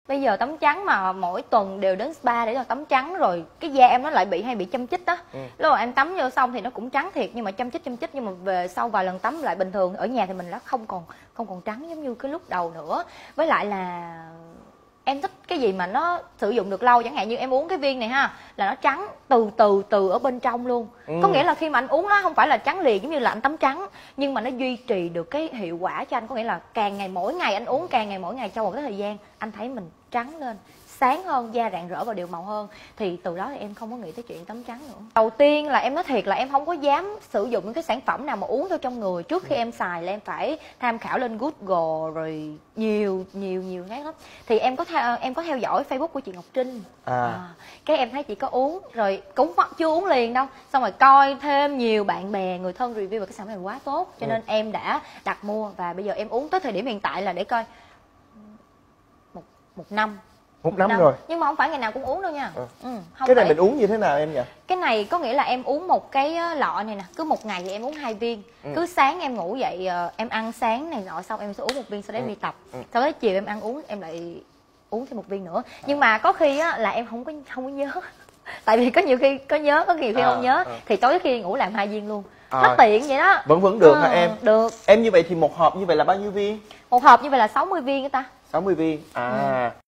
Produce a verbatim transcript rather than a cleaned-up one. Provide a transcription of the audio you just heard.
Bây giờ tắm trắng mà mỗi tuần đều đến spa để cho tắm trắng rồi cái da em nó lại bị hay bị châm chích á. Ừ. Lúc mà em tắm vô xong thì nó cũng trắng thiệt nhưng mà châm chích châm chích nhưng mà về sau vài lần tắm lại bình thường. Ở nhà thì mình đã không còn không còn trắng giống như cái lúc đầu nữa. Với lại là em thích cái gì mà nó sử dụng được lâu, chẳng hạn như em uống cái viên này ha là nó trắng từ từ từ ở bên trong luôn. Ừ. Có nghĩa là khi mà anh uống nó không phải là trắng liền giống như là anh tắm trắng nhưng mà nó duy trì được cái hiệu quả cho anh, có nghĩa là càng ngày mỗi ngày anh uống càng ngày mỗi ngày trong một cái thời gian anh thấy mình trắng lên, sáng hơn, da rạng rỡ và đều màu hơn. Thì từ đó thì em không có nghĩ tới chuyện tắm trắng nữa. Đầu tiên là em nói thiệt là em không có dám sử dụng những cái sản phẩm nào mà uống vô trong người. Trước khi em xài là em phải tham khảo lên Google rồi nhiều nhiều nhiều cái lắm. Thì em có theo em có theo dõi Facebook của chị Ngọc Trinh. À. À, cái em thấy chị có uống rồi cũng chưa uống liền đâu, xong rồi coi thêm nhiều bạn bè người thân review về cái sản phẩm này quá tốt cho nên ừ. em đã đặt mua và bây giờ em uống tới thời điểm hiện tại là để coi một một năm một năm, năm rồi nhưng mà không phải ngày nào cũng uống đâu nha. Ừ. Ừ, không cái này phải. Mình uống như thế nào em nhỉ? Cái này có nghĩa là em uống một cái lọ này nè, cứ một ngày thì em uống hai viên. Ừ. Cứ sáng em ngủ dậy em ăn sáng này nọ xong em sẽ uống một viên, sau đấy ừ. em đi tập. Ừ. Sau đấy chiều em ăn uống em lại uống thêm một viên nữa. Nhưng mà có khi á là em không có không có nhớ. Tại vì có nhiều khi có nhớ, có nhiều khi à, không nhớ à. Thì tối khi ngủ làm hai viên luôn. À. Nó tiện vậy đó. Vẫn vẫn được ừ, hả em? Được. Em như vậy thì một hộp như vậy là bao nhiêu viên? Một hộp như vậy là sáu mươi viên người ta. sáu mươi viên. À. Ừ.